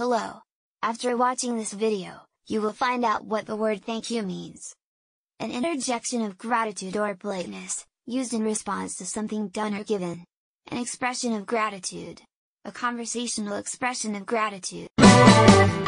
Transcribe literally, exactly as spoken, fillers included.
Hello! After watching this video, you will find out what the word thank you means. An interjection of gratitude or politeness, used in response to something done or given. An expression of gratitude. A conversational expression of gratitude.